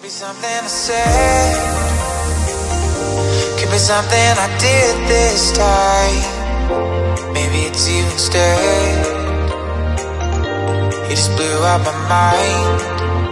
be something I said, could be something I did this time. Maybe it's you instead. You just blew out my mind.